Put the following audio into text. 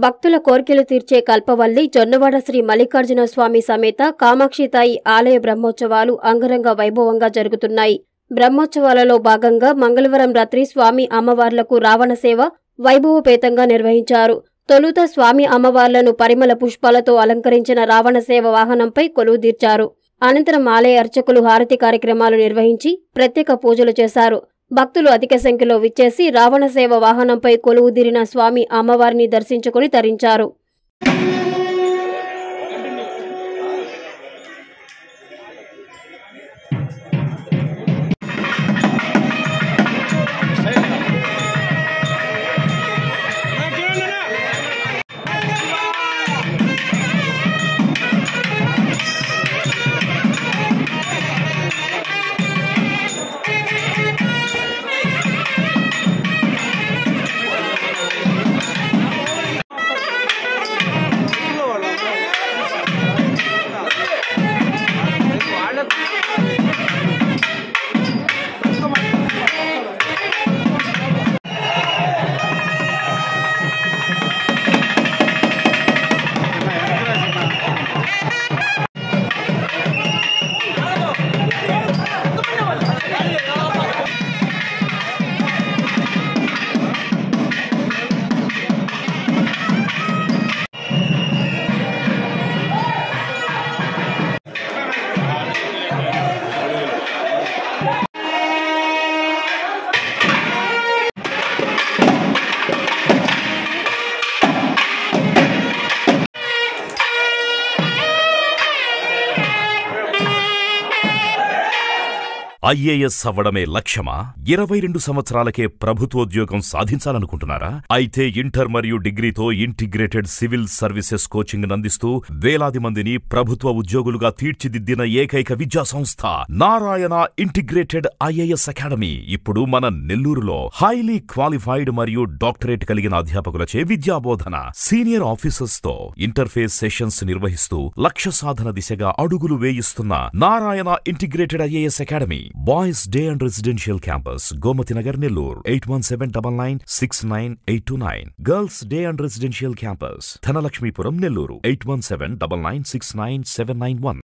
భక్తుల కోర్కెలు తీర్చే కల్పవల్లి జొన్నవాడ శ్రీ మల్లికార్జున స్వామి సమేత కామాక్షితాయి ఆలయ బ్రహ్మోత్సవాలు అంగరంగ వైభవంగా జరుగుతున్నాయి. బ్రహ్మోత్సవాలలో భాగంగా మంగళవారం రాత్రి స్వామి అమ్మవార్లకు రావణ సేవ వైభవపేతంగా నిర్వహించారు. తొలుత స్వామి అమ్మవార్లను పరిమళ పుష్పాలతో అలంకరించిన రావణ సేవ వాహనంపై కొలువుదీర్చారు. అనంతరం ఆలయ అర్చకులు హారతి కార్యక్రమాలు నిర్వహించి ప్రత్యేక పూజలు చేశారు. భక్తులు అధిక సంఖ్యలో విచ్చేసి రావణ సేవ వాహనంపై కొలువుదీరిన స్వామి అమ్మవారిని దర్శించుకుని తరించారు. ఐఏఎస్ అవ్వడమే లక్ష్యమా? 22 సంవత్సరాలకే ప్రభుత్వోద్యోగం సాధించాలనుకుంటున్నారా? అయితే ఇంటర్ మరియు డిగ్రీతో ఇంటిగ్రేటెడ్ సివిల్ సర్వీసెస్ కోచింగ్ అందిస్తూ వేలాది మందిని ప్రభుత్వ ఉద్యోగులుగా తీర్చిదిద్దిన ఏకైక విద్యా సంస్థ నారాయణ ఇంటిగ్రేటెడ్ ఐఏఎస్ అకాడమీ ఇప్పుడు మన నెల్లూరులో హైలీ క్వాలిఫైడ్ మరియు డాక్టరేట్ కలిగిన అధ్యాపకులచే విద్యాబోధన, సీనియర్ ఆఫీసర్స్ తో ఇంటర్ఫేస్ సెషన్స్ నిర్వహిస్తూ లక్ష్య సాధన దిశగా అడుగులు వేయిస్తున్న Narayana integrated IAS academy. Boys day and residential campus Gomathi Nagar Nellore 8179969829. Girls day and residential campus Dhanalakshmipuram Nellore 8179969791.